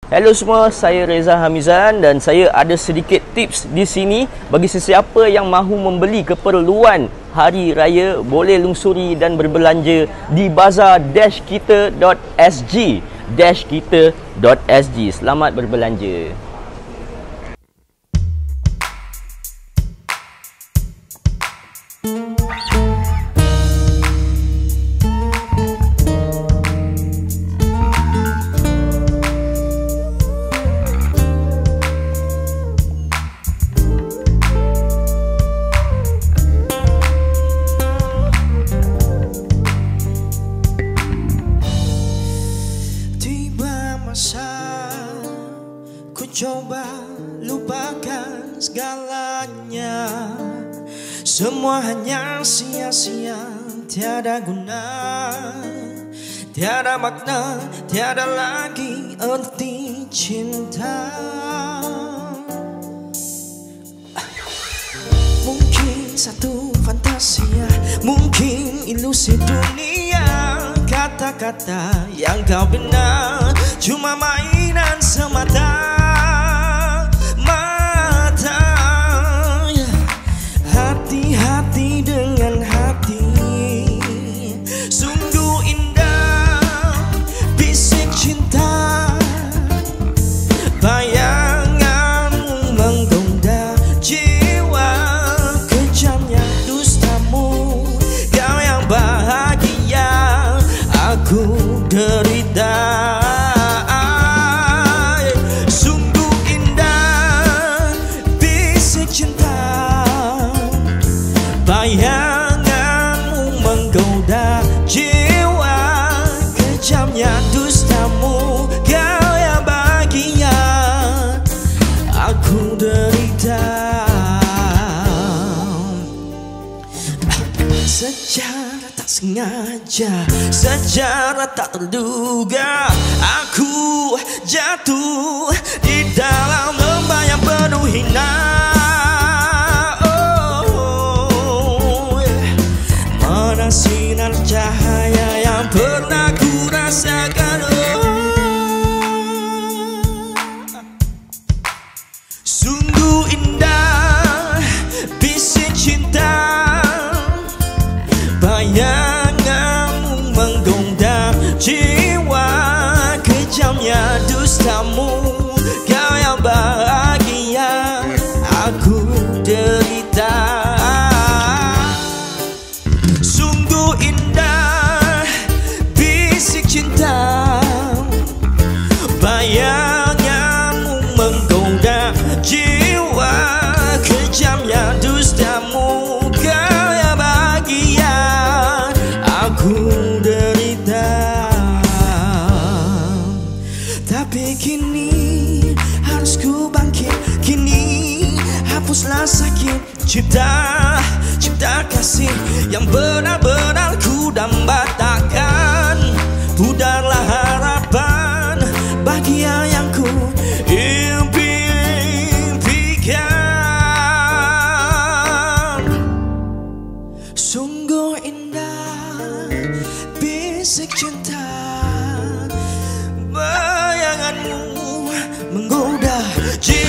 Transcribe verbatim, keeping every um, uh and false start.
Hello semua, saya Reza Hamizan dan saya ada sedikit tips di sini bagi sesiapa yang mahu membeli keperluan hari raya, boleh lungsuri dan berbelanja di bazar dash kita dot s g. dash kita dot s g. Selamat berbelanja. Ku coba lupakan segalanya, semua hanya sia-sia, tiada guna, tiada makna, tiada lagi arti cinta. Mungkin satu fantasia, mungkin ilusi dunia, kata-kata yang kau benar cuma mainan semata. Hati-hati dengan hati, sungguh indah bisik cinta, bayanganmu menggoda jiwa, kejamnya dustamu, kau yang bahagia, aku derita. Sungguh indah bisik cinta, bayanganmu menggoda jiwa, kejamnya dustamu, kau yang bahagia, aku derita. Secara tak sengaja, secara tak terduga, aku jatuh di dalam lembah yang penuh hina. Sinar cahaya yang pernah ku rasakan, oh. Sungguh indah bisik cinta, bayanganmu menggoda jiwa, kejamnya dustamu, kau yang bahagia, aku derita. Bayanganmu menggoda jiwa, kejamnya dustamu, kau yang bahagia, aku derita. Tapi kini harus ku bangkit, kini hapuslah sakit, cipta, cipta kasih yang benar-benar ku dambakan, pudarlah harapan bahagia yang ku impikan. Sungguh indah bisik cinta, bayanganmu menggoda jiwa.